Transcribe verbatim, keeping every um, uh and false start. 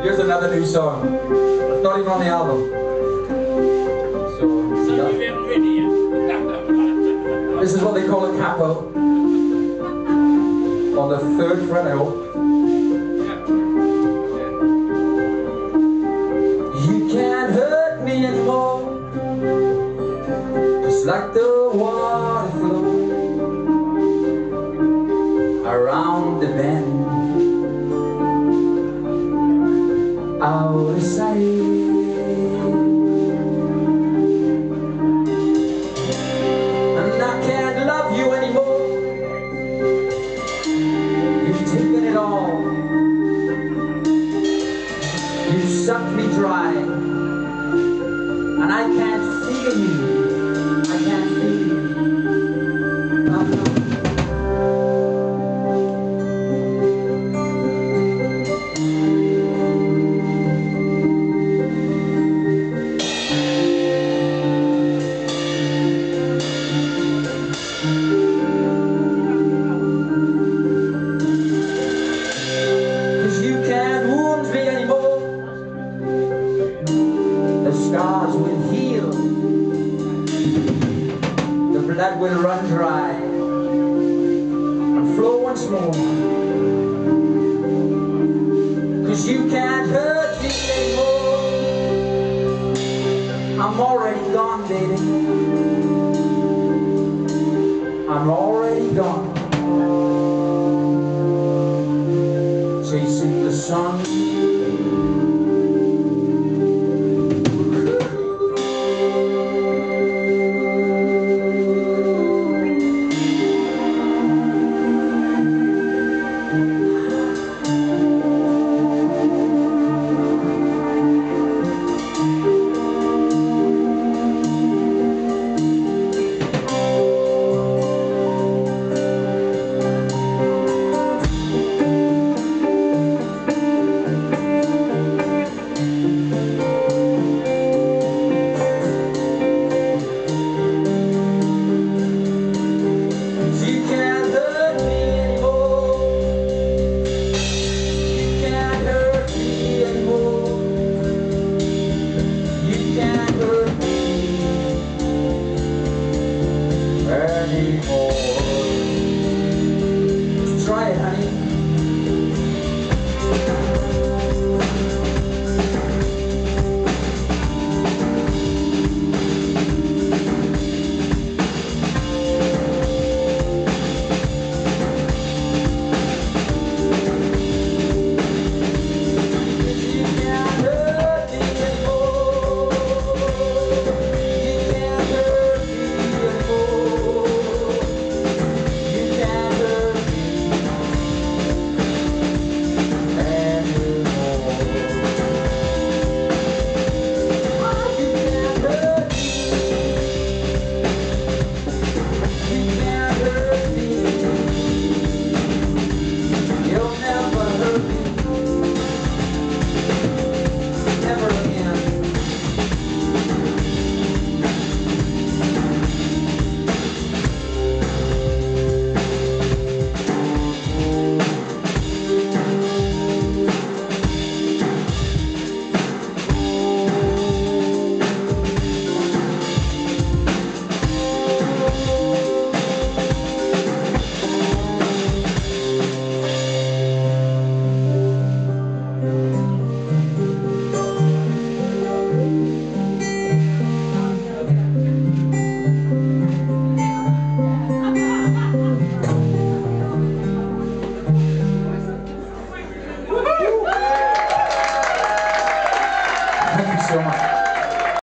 Here's another new song. It's not even on the album. So, yeah. This is what they call a capo. On the third fret, I hope. You can't hurt me anymore, just like the water flows around the bend, out of sight. And I can't love you anymore. You've taken it all. You sucked me dry, and I can't feel you. I can't feel you. I'm not. Scars will heal, the blood will run dry and flow once more. Cause you can't hurt me anymore. I'm already gone, baby. I'm already gone. Chasing the sun. Try it, honey. Thank you so much.